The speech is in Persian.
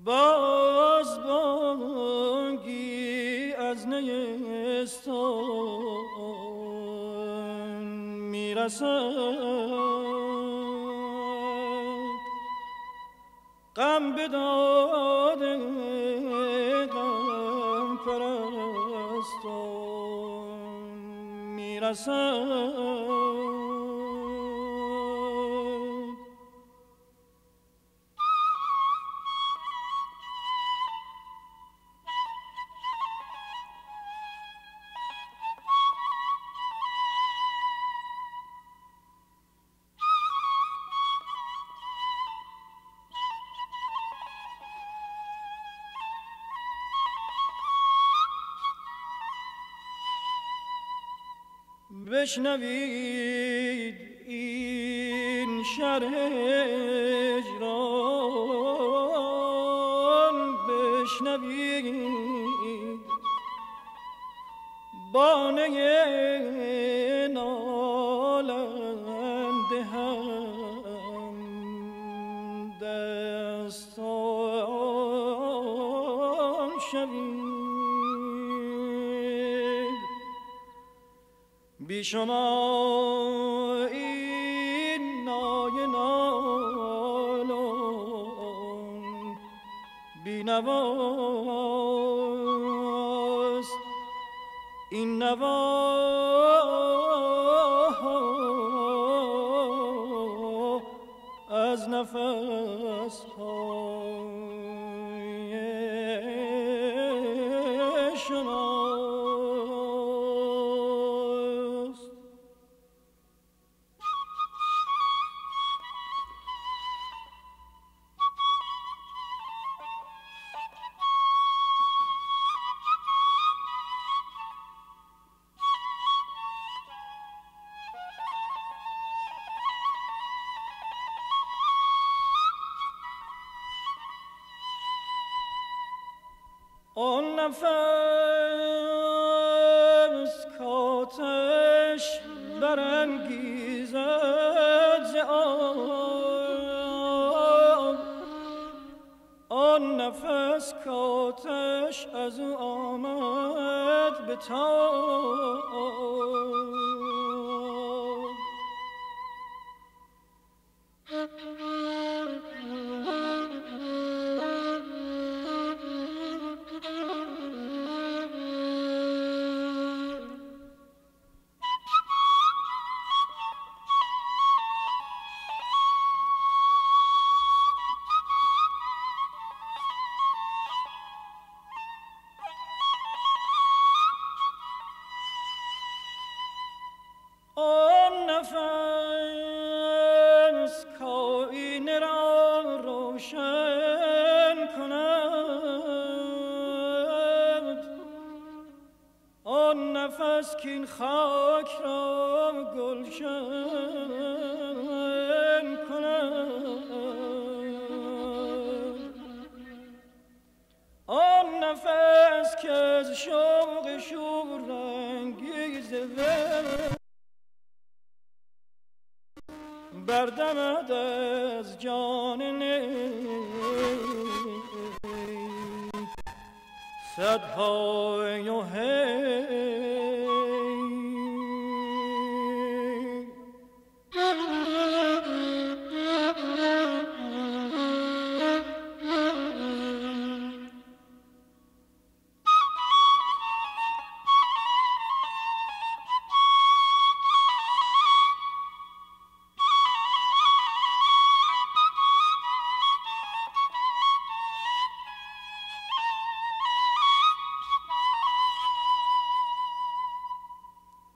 باز بانگی از نیستان میرسد، غم بداده غم پرستان میرسد. بشنوید این شرح اجران، بشنوید بانه نالنده هم دستان شوید. بی شما این نای نالان بی نواست، این نوا از نفس های شما. آن نفس کاتش برانگیزد ز آب، آن نفس کاتش از او آمد به تاب. نفس کائنه را روشن کند، آن نفس که این خاک را گلشن کند، آن نفس که از شوق شور انگیز بردمد از جان نی صدهای و